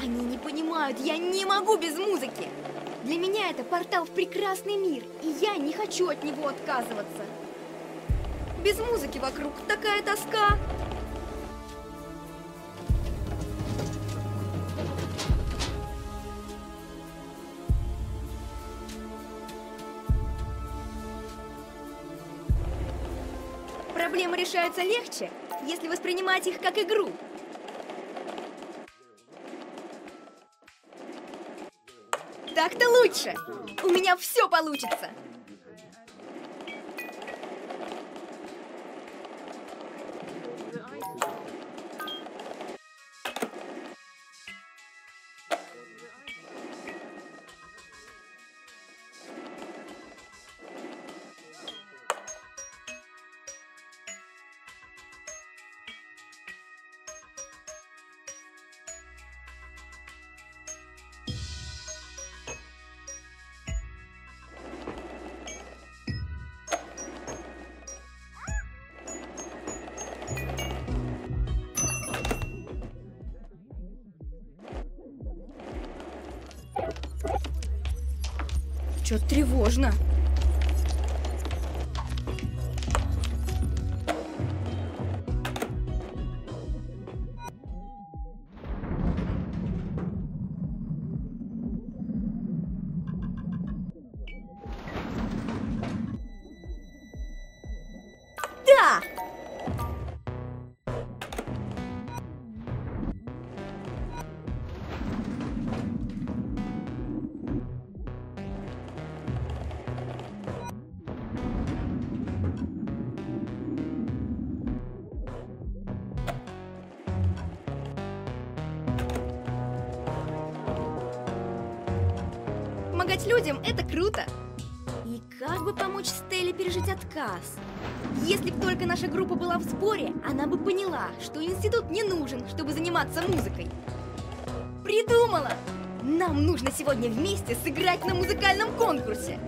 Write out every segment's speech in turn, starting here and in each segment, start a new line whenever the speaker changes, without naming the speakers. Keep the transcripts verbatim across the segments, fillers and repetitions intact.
Они не понимают, я не могу без музыки. Для меня это портал в прекрасный мир, и я не хочу от него отказываться. Без музыки вокруг такая тоска. Проблемы решаются легче, если воспринимать их как игру. Так-то лучше! У меня все получится! Чё-то тревожно. Да! Помогать людям – это круто. И как бы помочь Стелле пережить отказ? Если бы только наша группа была в сборе, она бы поняла, что институт не нужен, чтобы заниматься музыкой. Придумала! Нам нужно сегодня вместе сыграть на музыкальном конкурсе.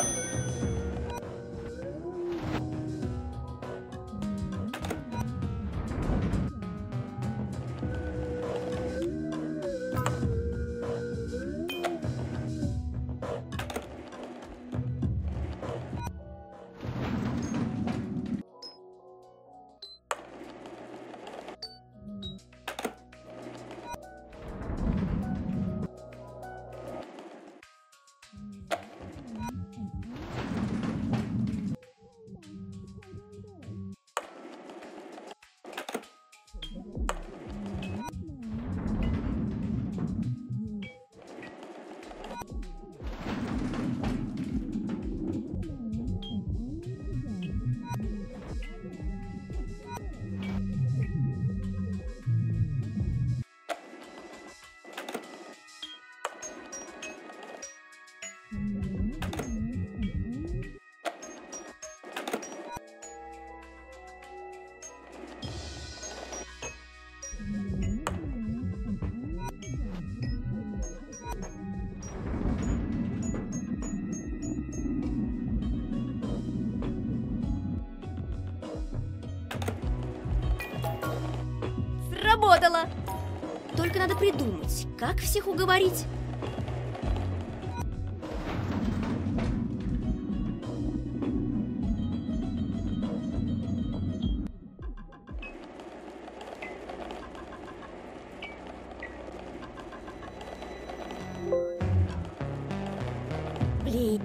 Сработало! Только надо придумать, как всех уговорить. Блин.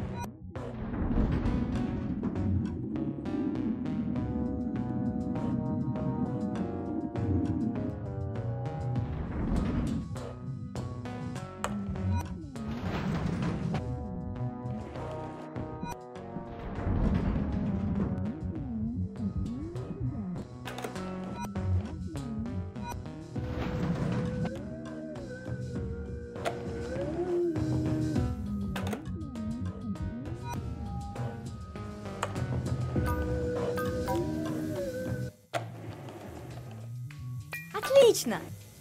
Отлично!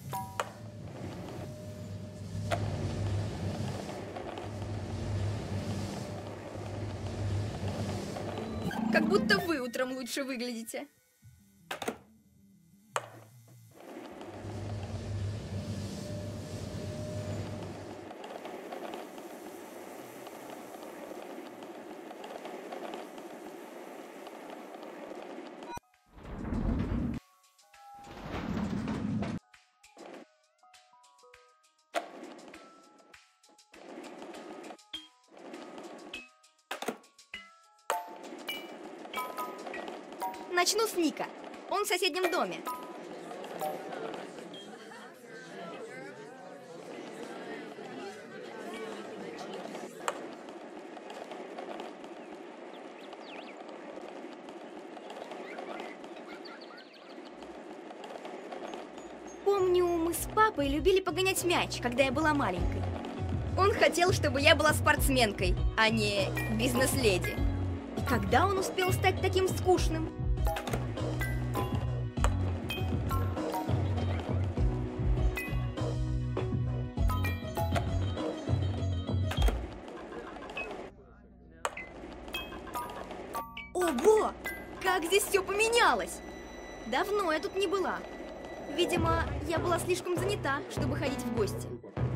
Как будто вы утром лучше выглядите. Начну с Ника. Он в соседнем доме. Помню, мы с папой любили погонять мяч, когда я была маленькой. Он хотел, чтобы я была спортсменкой, а не бизнес-леди. И когда он успел стать таким скучным? Ого! Как здесь все поменялось! Давно я тут не была. Видимо, я была слишком занята, чтобы ходить в гости.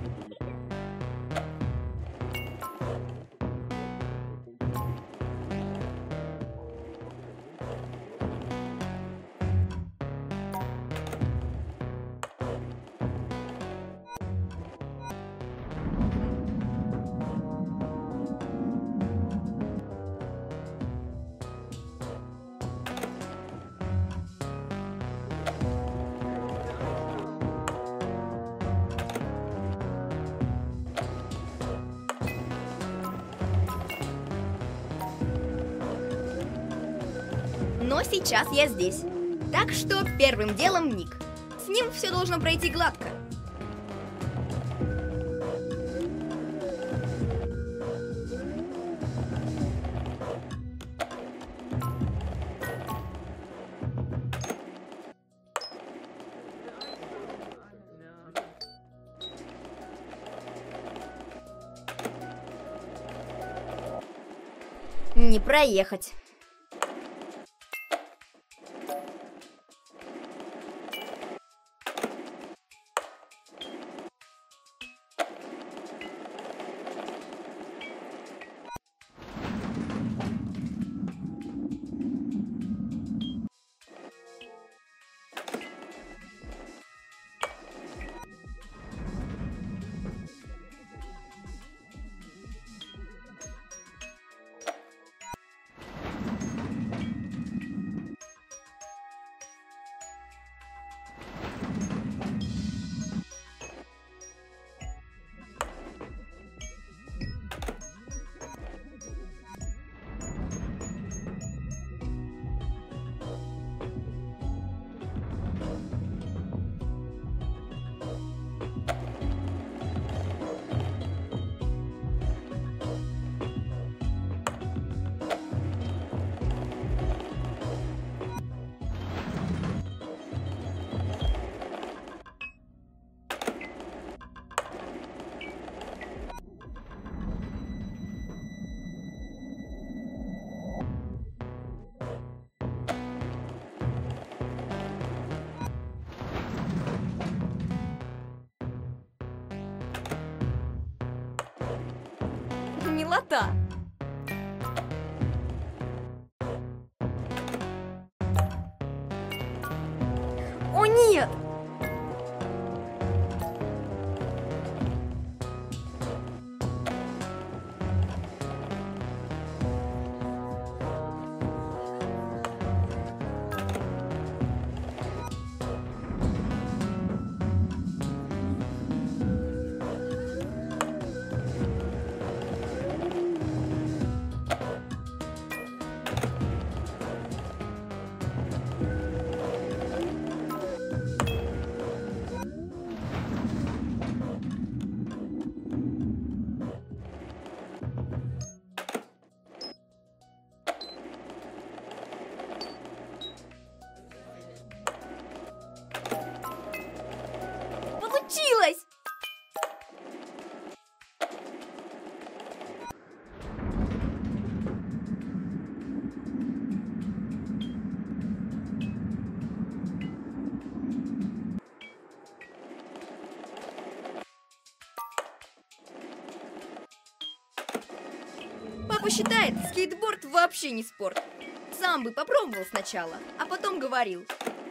Но сейчас я здесь. Так что первым делом Ник. С ним все должно пройти гладко. Не проехать. Милота! О нет! Получилось! Папа считает, скейтборд вообще не спорт. Сам бы попробовал сначала, а потом говорил.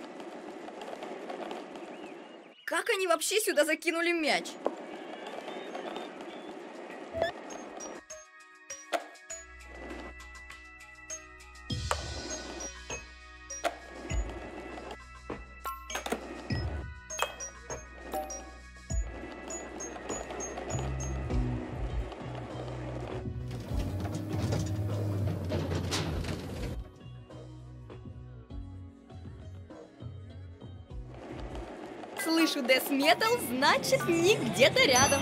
Как они вообще сюда закинули мяч? слышу death metal, значит Ник где-то рядом.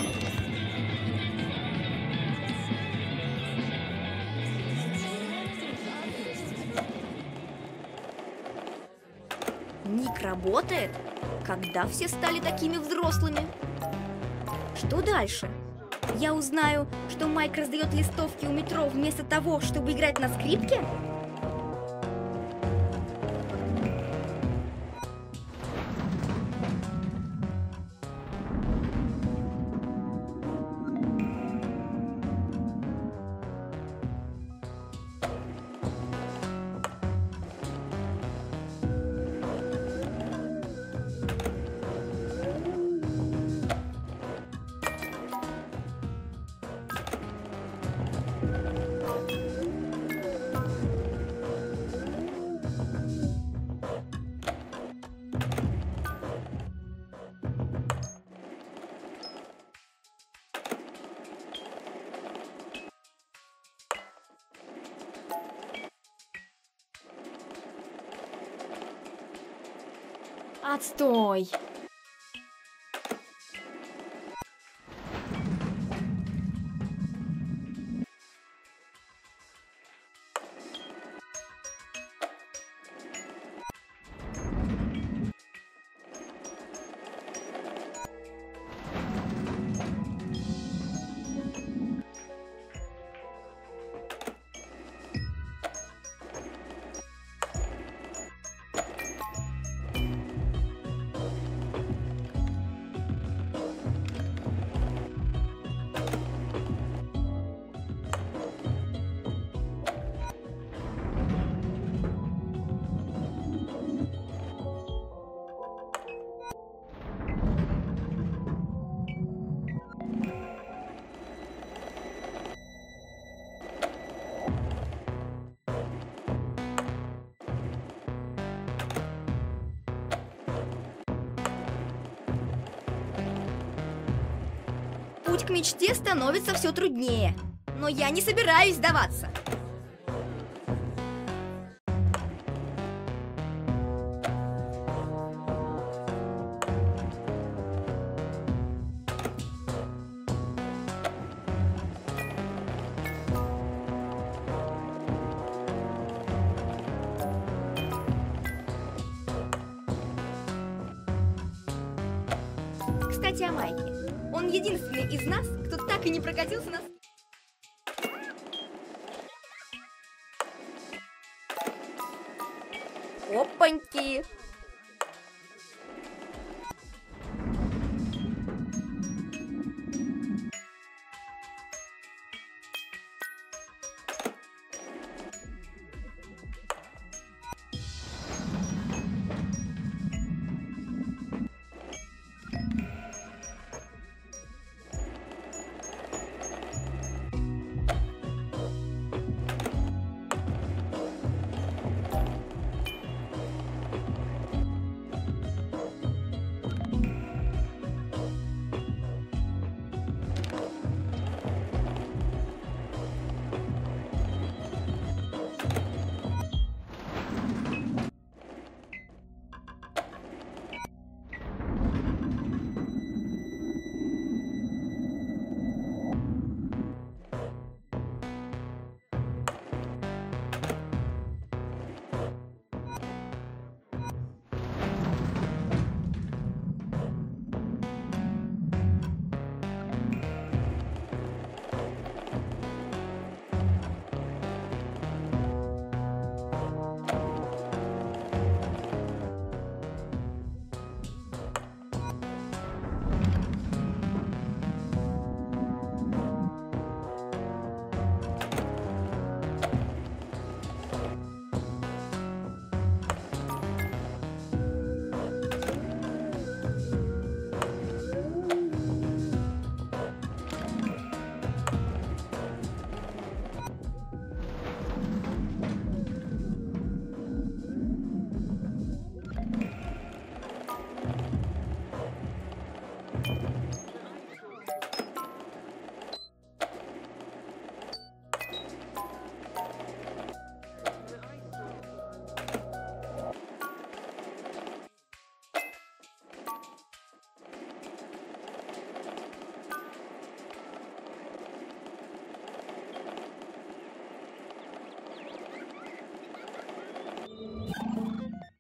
Ник работает? Когда все стали такими взрослыми? Что дальше? Я узнаю, что Майк раздает листовки у метро вместо того, чтобы играть на скрипке? Отстой! Путь к мечте становится все труднее. Но я не собираюсь сдаваться. Кстати, о Майке. Он единственный из нас, кто так и не прокатился на... Опаньки!